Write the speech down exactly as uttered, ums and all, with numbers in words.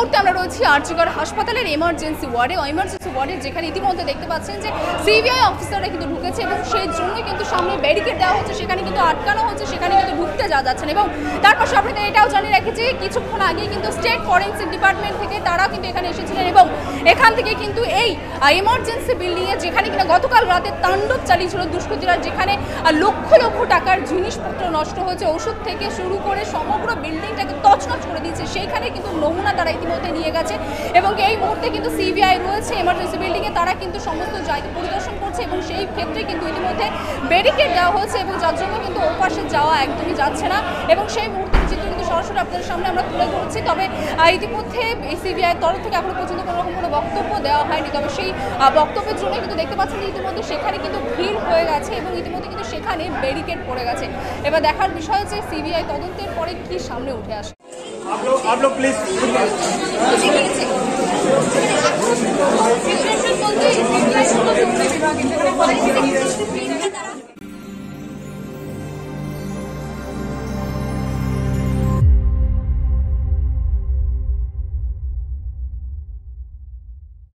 মুহূর্তে আমরা রয়েছি আরজিকর হাসপাতালের এমার্জেন্সি ওয়ার্ডে এমার্জেন্সি ওয়ার্ডে যেখানে ইতিমধ্যে দেখতে পাচ্ছেন যে সিবিআই অফিসাররা কিন্তু ঢুকেছে এবং সেই জন্য কিন্তু সামনে ব্যারিকেড দেওয়া হচ্ছে, সেখানে কিন্তু আটকানো হচ্ছে, সেখানে কিন্তু ঢুকতে যাওয়া যাচ্ছে না। এবং তার পাশে আপনাদের এটাও জানিয়ে রাখি যে কিছুক্ষণ আগেই কিন্তু স্টেট ফরেন্সিক ডিপার্টমেন্ট থেকে তারা কিন্তু এখানে এসেছিলেন এবং এখান থেকে কিন্তু এই এমার্জেন্সি বিল্ডিংয়ে যেখানে কিনা গতকাল রাতে তাণ্ডব চালিয়েছিল দুষ্কৃতীরা, যেখানে লক্ষ লক্ষ টাকার জিনিসপত্র নষ্ট হয়েছে, ওষুধ থেকে শুরু করে সমগ্র বিল্ডিংটাকে তছনছ করে দিয়েছে, সেইখানে কিন্তু নমুনা তারা ইতিমধ্যে নিয়ে গেছে এবং এই মুহূর্তে কিন্তু সিবিআই রয়েছে এমার্জেন্সি বিল্ডিংয়ে, তারা কিন্তু সমস্ত জায়গা পরিদর্শন করছে এবং সেই ক্ষেত্রে কিন্তু ইতিমধ্যে ব্যারিকেড দেওয়া হয়েছে এবং যার জন্য কিন্তু ওপাশে যাওয়া একদমই যাচ্ছে না এবং সেই মুহূর্তে চিত্র কিন্তু সরাসরি আপনাদের সামনে আমরা তুলে ধরছি। তবে ইতিমধ্যে সিবিআই তরফ থেকে এখনো পর্যন্ত কোনো রকম কোনো বক্তব্য দেওয়া হয়নি, তবে সেই বক্তব্যের জন্য কিন্তু দেখতে পাচ্ছেন যে ইতিমধ্যে সেখানে কিন্তু ভিড় হয়ে গেছে এবং ইতিমধ্যে কিন্তু সেখানে ব্যারিকেড পড়ে গেছে। এবার দেখার বিষয় হচ্ছে সিবিআই তদন্তের পরে কি সামনে উঠে আসে। आप लोग आप लोग प्लीज বলতে